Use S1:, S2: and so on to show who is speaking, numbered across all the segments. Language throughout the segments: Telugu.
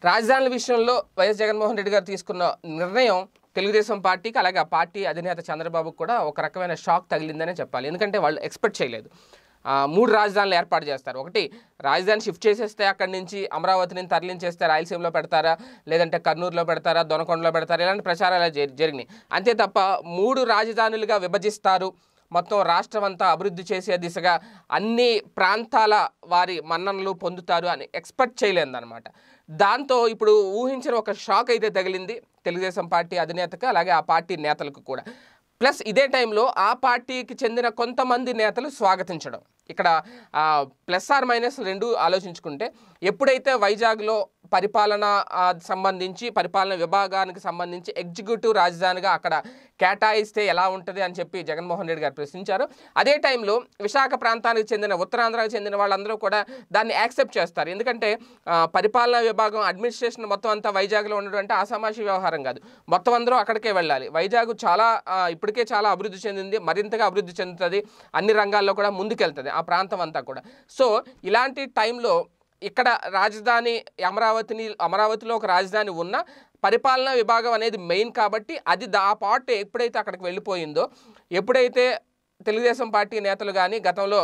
S1: రాజధానుల విషయంలో వైఎస్ జగన్మోహన్ రెడ్డి గారు తీసుకున్న నిర్ణయం తెలుగుదేశం పార్టీకి అలాగే ఆ పార్టీ అధినేత చంద్రబాబుకు కూడా ఒక రకమైన షాక్ తగిలిందనే చెప్పాలి. ఎందుకంటే వాళ్ళు ఎక్స్పెక్ట్ చేయలేదు. 3 రాజధానులు ఏర్పాటు చేస్తారు. ఒకటి రాజధాని షిఫ్ట్ చేసేస్తే అక్కడి నుంచి అమరావతిని తరలించేస్తే రాయలసీమలో పెడతారా, లేదంటే కర్నూలులో పెడతారా, దొనకొండలో పెడతారా, ఇలాంటి ప్రచారాలు జరిగినాయి. అంతే తప్ప 3 రాజధానులుగా విభజిస్తారు, మొత్తం రాష్ట్రం అంతా అభివృద్ధి చేసే దిశగా అన్ని ప్రాంతాల వారి మన్ననలు పొందుతారు అని ఎక్స్పెక్ట్ చేయలేదన్నమాట. దాంతో ఇప్పుడు ఊహించిన ఒక షాక్ అయితే తగిలింది తెలుగుదేశం పార్టీ అధినేతకు అలాగే ఆ పార్టీ నేతలకు కూడా. ప్లస్ ఇదే టైంలో ఆ పార్టీకి చెందిన కొంతమంది నేతలు స్వాగతించడం. ఇక్కడ ప్లస్ ఆర్ మైనస్ రెండు ఆలోచించుకుంటే, ఎప్పుడైతే వైజాగ్లో పరిపాలన సంబంధించి పరిపాలన విభాగానికి సంబంధించి ఎగ్జిక్యూటివ్ రాజధానిగా అక్కడ కేటాయిస్తే ఎలా ఉంటుంది అని చెప్పి జగన్మోహన్ రెడ్డి గారు ప్రశ్నించారు. అదే టైంలో విశాఖ ప్రాంతానికి చెందిన ఉత్తరాంధ్రకు చెందిన వాళ్ళందరూ కూడా దాన్ని యాక్సెప్ట్ చేస్తారు. ఎందుకంటే పరిపాలనా విభాగం అడ్మినిస్ట్రేషన్ మొత్తం అంతా వైజాగ్లో ఉండడం అంటే ఆసామాషి వ్యవహారం కాదు. మొత్తం అందరూ అక్కడికే వెళ్ళాలి. వైజాగ్ చాలా ఇప్పటికే చాలా అభివృద్ధి చెందింది, మరింతగా అభివృద్ధి చెందుతుంది, అన్ని రంగాల్లో కూడా ముందుకెళ్తుంది ఆ ప్రాంతం అంతా కూడా. సో ఇలాంటి టైంలో ఇక్కడ రాజధాని అమరావతిలో ఒక రాజధాని ఉన్న పరిపాలనా విభాగం అనేది మెయిన్ కాబట్టి అది ఆ పార్ట్ ఎప్పుడైతే అక్కడికి వెళ్ళిపోయిందో, ఎప్పుడైతే తెలుగుదేశం పార్టీ నేతలు కానీ గతంలో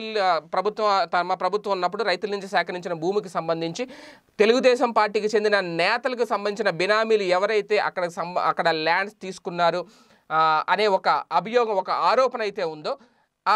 S1: తమ ప్రభుత్వం ఉన్నప్పుడు రైతుల నుంచి సేకరించిన భూమికి సంబంధించి తెలుగుదేశం పార్టీకి చెందిన నేతలకు సంబంధించిన బినామీలు ఎవరైతే అక్కడ ల్యాండ్స్ తీసుకున్నారు అనే ఒక అభియోగం, ఒక ఆరోపణ అయితే ఉందో, ఆ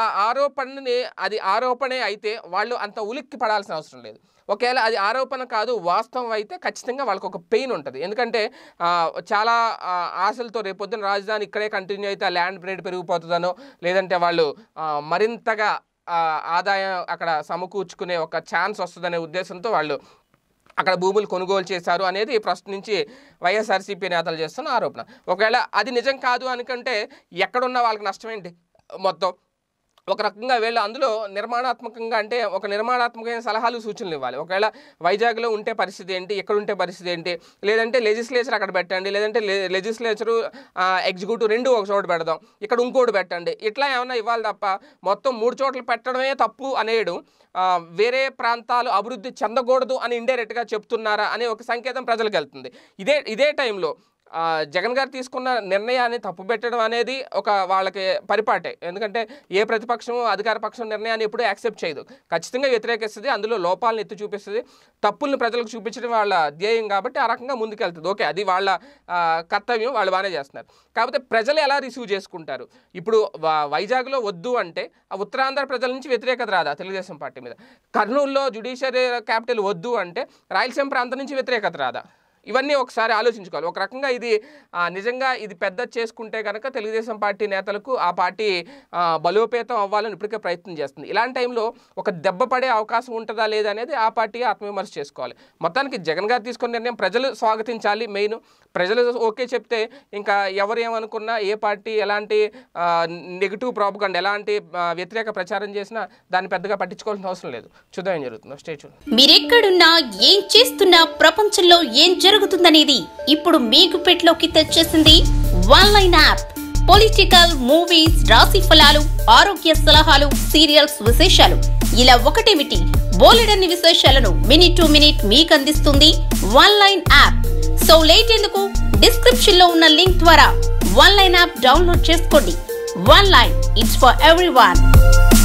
S1: ఆరోపణే అయితే వాళ్ళు అంత ఉలిక్కి పడాల్సిన అవసరం లేదు. ఒకవేళ అది ఆరోపణ కాదు, వాస్తవం అయితే ఖచ్చితంగా వాళ్ళకి ఒక పెయిన్ ఉంటుంది. ఎందుకంటే చాలా ఆశలతో రేపొద్దున రాజధాని ఇక్కడే కంటిన్యూ అయితే ఆ ల్యాండ్ రేట్ పెరిగిపోతుందనో, లేదంటే వాళ్ళు మరింతగా ఆదాయం అక్కడ సమకూర్చుకునే ఒక ఛాన్స్ వస్తుందనే ఉద్దేశంతో వాళ్ళు అక్కడ భూములు కొనుగోలు చేశారు అనేది ప్రశ్నించి వైఎస్ఆర్సీపీ నేతలు చేస్తున్న ఆరోపణ. ఒకవేళ అది నిజం కాదు అనుకుంటే ఎక్కడున్న వాళ్ళకి నష్టం ఏంటి? మొత్తం ఒక రకంగా వీళ్ళు అందులో నిర్మాణాత్మకంగా అంటే ఒక నిర్మాణాత్మకమైన సలహాలు సూచనలు ఇవ్వాలి. ఒకవేళ వైజాగ్లో ఉంటే పరిస్థితి ఏంటి, ఎక్కడ ఉంటే పరిస్థితి ఏంటి, లేదంటే లెజిస్లేచర్ అక్కడ పెట్టండి, లేదంటే లెజిస్లేచరు ఎగ్జిక్యూటివ్ రెండు ఒక చోట పెడదాం, ఇక్కడ ఇంకోటి పెట్టండి, ఇట్లా ఏమన్నా ఇవ్వాలి తప్ప మొత్తం 3 చోట్ల పెట్టడమే తప్పు అనేయడం, వేరే ప్రాంతాలు అభివృద్ధి చెందకూడదు అని ఇండైరెక్ట్గా చెప్తున్నారా అనే ఒక సంకేతం ప్రజలకు వెళ్తుంది. ఇదే టైంలో జగన్ గారు తీసుకున్న నిర్ణయాన్ని తప్పుపెట్టడం అనేది ఒక వాళ్ళకి పరిపాటే. ఎందుకంటే ఏ ప్రతిపక్షం అధికార పక్షం నిర్ణయాన్ని ఎప్పుడూ యాక్సెప్ట్ చేయదు, ఖచ్చితంగా వ్యతిరేకిస్తుంది, అందులో లోపాలను ఎత్తి చూపిస్తుంది, తప్పుల్ని ప్రజలకు చూపించడం వాళ్ళ ధ్యేయం కాబట్టి ఆ రకంగా ముందుకెళ్తుంది. ఓకే, అది వాళ్ళ కర్తవ్యం, వాళ్ళు బాగానే చేస్తున్నారు. కాకపోతే ప్రజలు ఎలా రిసీవ్ చేసుకుంటారు? ఇప్పుడు వైజాగ్లో వద్దు అంటే ఆ ఉత్తరాంధ్ర ప్రజల నుంచి వ్యతిరేకత రాదా తెలుగుదేశం పార్టీ మీద? కర్నూలులో జ్యుడిషియరీ క్యాపిటల్ వద్దు అంటే రాయలసీమ ప్రాంతం నుంచి వ్యతిరేకత రాదా? ఇవన్నీ ఒకసారి ఆలోచించుకోవాలి. ఒక రకంగా ఇది నిజంగా ఇది పెద్ద చేసుకుంటే కనుక తెలుగుదేశం పార్టీ నేతలకు ఆ పార్టీ బలోపేతం అవ్వాలని ఇప్పటికే ప్రయత్నం చేస్తుంది. ఇలాంటి టైంలో ఒక దెబ్బ పడే అవకాశం ఉంటుందా లేదా అనేది ఆ పార్టీ ఆత్మవిమర్శ చేసుకోవాలి. మొత్తానికి జగన్ గారు తీసుకున్న నిర్ణయం ప్రజలు స్వాగతించాలి. మెయిన్ ప్రజలు ఓకే చెప్తే ఇంకా ఎవరు ఏమనుకున్నా, ఏ పార్టీ ఎలాంటి నెగిటివ్ ప్రాపగండా, ఎలాంటి వ్యతిరేక ప్రచారం చేసినా దాన్ని పెద్దగా పట్టించుకోవాల్సిన అవసరం లేదు. చూద్దాం ఏం జరుగుతుందో. Stay tune.
S2: మీరెక్కడున్నా ఏం చేస్తున్నా ప్రపంచంలో ఏం జరుగుతుందనేది ఇప్పుడు మీకు పెట్లోకి తెచ్చేసింది వన్లైన్ యాప్. పొలిటికల్, మూవీస్, రాశి ఫలాలు, ఆరోగ్య సలహాలు, సీరియల్స్ విశేషాలు, ఇలా ఒకటేమిటి బోలెడన్ని విశేషాలను మినిట్ టు మినిట్ మీకు అందిస్తుంది వన్లైన్ యాప్. సో లేట్ ఎందుకు, డిస్క్రిప్షన్ లో ఉన్న లింక్ ద్వారా వన్లైన్ యాప్ డౌన్లోడ్ చేసుకోండి. One line, it's for everyone.